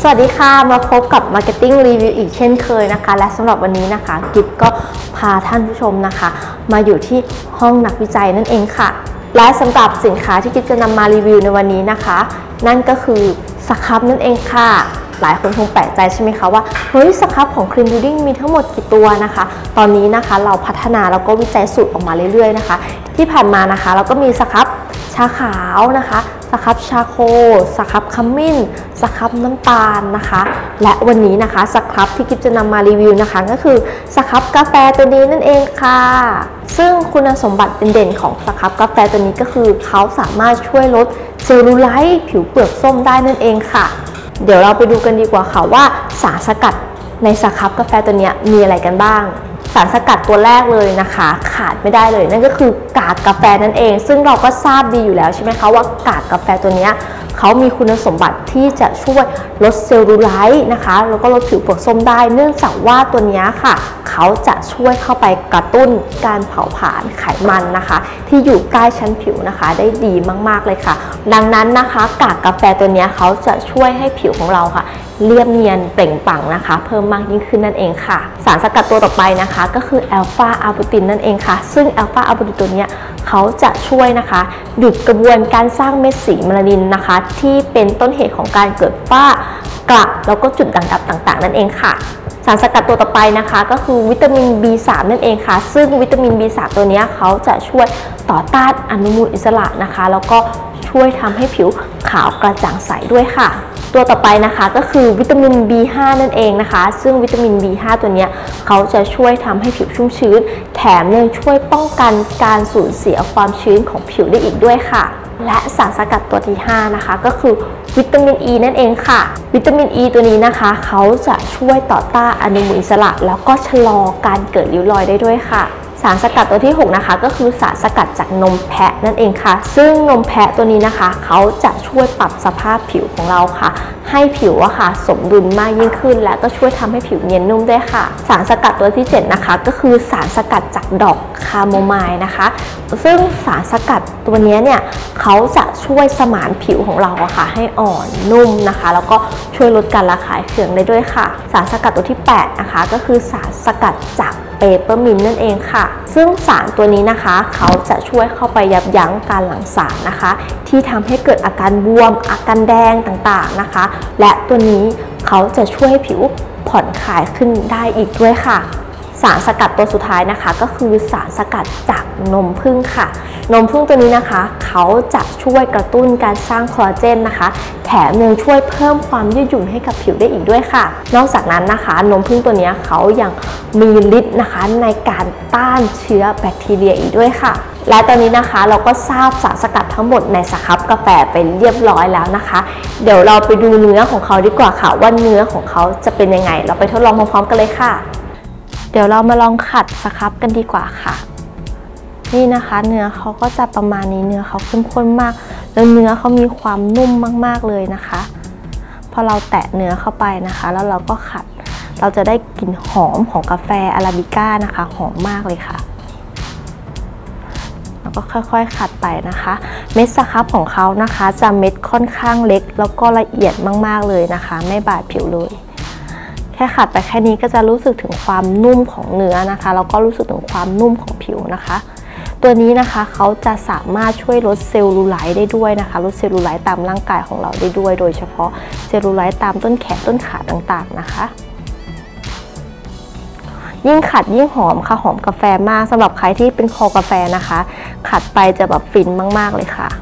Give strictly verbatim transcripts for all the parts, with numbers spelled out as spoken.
สวัสดีค่ะมาพบกับ Marketing Review อีกเช่นเคยนะคะและสำหรับวันนี้นะคะกิฟก็พาท่านผู้ชมนะคะมาอยู่ที่ห้องนักวิจัยนั่นเองค่ะและสำหรับสินค้าที่กิฟจะนำมารีวิวในวันนี้นะคะนั่นก็คือสครับนั่นเองค่ะหลายคนคงแปลกใจใช่ไหมคะว่าเฮ้ยสครับของ Clean Building มีทั้งหมดกี่ตัวนะคะตอนนี้นะคะเราพัฒนาแล้วก็วิจัยสูตรออกมาเรื่อยๆนะคะที่ผ่านมานะคะเราก็มีสครับชาขาวนะคะสครับชาโคสครับขมิ้นสครับน้ำตาลนะคะและวันนี้นะคะสครับที่กิฟจะนำมารีวิวนะคะก็คือสครับกาแฟตัวนี้นั่นเองค่ะซึ่งคุณสมบัติเด่นๆของสครับกาแฟตัวนี้ก็คือเขาสามารถช่วยลดเซลลูไลท์ผิวเปลือกส้มได้นั่นเองค่ะเดี๋ยวเราไปดูกันดีกว่าค่ะว่าสารสกัดในสครับกาแฟตัวนี้มีอะไรกันบ้างสารสกัดตัวแรกเลยนะคะขาดไม่ได้เลยนั่นก็คือกากกาแฟนั่นเองซึ่งเราก็ทราบดีอยู่แล้วใช่ไหมคะว่ากากกาแฟตัวนี้เขามีคุณสมบัติที่จะช่วยลดเซลลูไลท์นะคะแล้วก็ลดผิวเปลือกส้มได้เนื่องจากว่าตัวนี้ค่ะเขาจะช่วยเข้าไปกระตุ้นการเผาผลาญไขมันนะคะที่อยู่ใต้ชั้นผิวนะคะได้ดีมากๆเลยค่ะดังนั้นนะคะกากกาแฟตัวนี้เขาจะช่วยให้ผิวของเราค่ะเรียบเนียนเปล่งปลั่งนะคะเพิ่มมากยิ่งขึ้นนั่นเองค่ะสารสกัดตัวต่อไปนะคะก็คืออัลฟาอะบูตินนั่นเองค่ะซึ่งอัลฟาอะบูตินตัวนี้เขาจะช่วยนะคะหยุดกระบวนการสร้างเม็ดสีเมลานินนะคะที่เป็นต้นเหตุของการเกิดฝ้ากระแล้วก็จุดด่างดำต่างๆนั่นเองค่ะสารสกัดตัวต่อไปนะคะก็คือวิตามิน บี สาม นั่นเองค่ะซึ่งวิตามิน บี สาม ตัวนี้เขาจะช่วยต่อต้านอนุมูลอิสระนะคะแล้วก็ช่วยทำให้ผิวขาวกระจ่างใสด้วยค่ะตัวต่อไปนะคะก็คือวิตามิน บี ห้า นั่นเองนะคะซึ่งวิตามิน บี ห้า ตัวนี้เขาจะช่วยทำให้ผิวชุ่มชื้นแถมยังช่วยป้องกันการสูญเสียความชื้นของผิวได้อีกด้วยค่ะและสารสกัดตัวที่ห้านะคะก็คือวิตามิน อี นั่นเองค่ะวิตามิน อี ตัวนี้นะคะเขาจะช่วยต่อต้านอนุมูลอิสระแล้วก็ชะลอการเกิดริ้วรอยได้ด้วยค่ะสารสกัดตัวที่หกนะคะก็คือสารสกัดจากนมแพะนั่นเองค่ะซึ่งนมแพะตัวนี้นะคะเขาจะช่วยปรับสภาพผิวของเราค่ะให้ผิวอะค่ะสมดุลมากยิ่งขึ้นและก็ช่วยทำให้ผิวเนียนนุ่มด้วยค่ะสารสกัดตัวที่เจ็ดนะคะก็คือสารสกัดจากดอกคาโมไมล์นะคะซึ่งสารสกัดตัวนี้เนี่ยเขาจะช่วยสมานผิวของเราอะค่ะให้อ่อนนุ่มนะคะแล้วก็ช่วยลดการระคายเคืองได้ด้วยค่ะสารสกัดตัวที่แปดนะคะก็คือสารสกัดจากเปเปอร์มินต์นั่นเองค่ะซึ่งสารตัวนี้นะคะเขาจะช่วยเข้าไปยับยั้งการหลั่งสารนะคะที่ทำให้เกิดอาการบวมอาการแดงต่างๆนะคะและตัวนี้เขาจะช่วยให้ผิวผ่อนคลายขึ้นได้อีกด้วยค่ะสารสกัดตัวสุดท้ายนะคะก็คือสารสกัดจากนมผึ้งค่ะนมผึ้งตัวนี้นะคะเขาจะช่วยกระตุ้นการสร้างคอลลาเจนนะคะแถมยังช่วยเพิ่มความยืดหยุ่นให้กับผิวได้อีกด้วยค่ะนอกจากนั้นนะคะนมผึ้งตัวนี้เขายังมีฤทธิ์นะคะในการต้านเชื้อแบคทีเรียอีกด้วยค่ะและตอนนี้นะคะเราก็ทราบสารสกัดทั้งหมดในสครับกาแฟไปเรียบร้อยแล้วนะคะเดี๋ยวเราไปดูเนื้อของเขาดีกว่าค่ะว่าเนื้อของเขาจะเป็นยังไงเราไปทดลองพร้อมๆกันเลยค่ะเดี๋ยวเรามาลองขัดสครับกันดีกว่าค่ะนี่นะคะเนื้อเขาก็จะประมาณนี้เนื้อเขาเข้มข้นมากแล้วเนื้อเขามีความนุ่มมากๆเลยนะคะพอเราแตะเนื้อเข้าไปนะคะแล้วเราก็ขัดเราจะได้กลิ่นหอมของกาแฟอาราบิก้านะคะหอมมากเลยค่ะแล้วก็ค่อยๆขัดไปนะคะเม็ดสครับของเขานะคะจะเม็ดค่อนข้างเล็กแล้วก็ละเอียดมากๆเลยนะคะไม่บาดผิวเลยแค่ขัดไปแค่นี้ก็จะรู้สึกถึงความนุ่มของเนื้อนะคะแล้วก็รู้สึกถึงความนุ่มของผิวนะคะตัวนี้นะคะเขาจะสามารถช่วยลดเซลลูไลท์ได้ด้วยนะคะลดเซลลูไลท์ตามร่างกายของเราได้ด้วยโดยเฉพาะเซลลูไลท์ตามต้นแขนต้นขาต่างๆนะคะยิ่งขัดยิ่งหอมค่ะหอมกาแฟมากสำหรับใครที่เป็นคอกาแฟนะคะขัดไปจะแบบฟินมากๆเลยค่ะ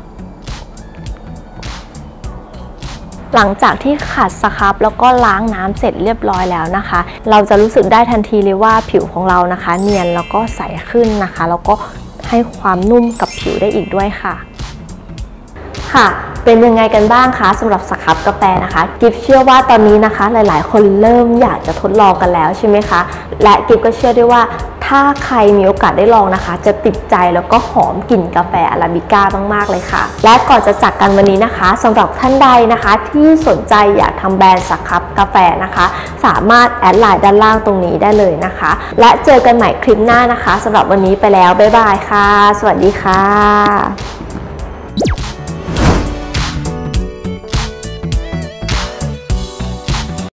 หลังจากที่ขัดสครับแล้วก็ล้างน้ำเสร็จเรียบร้อยแล้วนะคะเราจะรู้สึกได้ทันทีเลยว่าผิวของเรานะคะเนียนแล้วก็ใสขึ้นนะคะแล้วก็ให้ความนุ่มกับผิวได้อีกด้วยค่ะค่ะเป็นยังไงกันบ้างคะสำหรับสครับกาแฟนะคะกิฟเชื่อว่าตอนนี้นะคะหลายๆคนเริ่มอยากจะทดลองกันแล้วใช่ไหมคะและกิฟก็เชื่อด้วยว่าถ้าใครมีโอกาสได้ลองนะคะจะติดใจแล้วก็หอมกลิ่นกาแฟอาราบิก้ามากๆเลยค่ะและก่อนจะจากกันวันนี้นะคะสำหรับท่านใดนะคะที่สนใจอยากทำแบรนด์สครับกาแฟนะคะสามารถแอดไลน์ด้านล่างตรงนี้ได้เลยนะคะและเจอกันใหม่คลิปหน้านะคะสำหรับวันนี้ไปแล้วบ๊ายบายค่ะสวัสดีค่ะ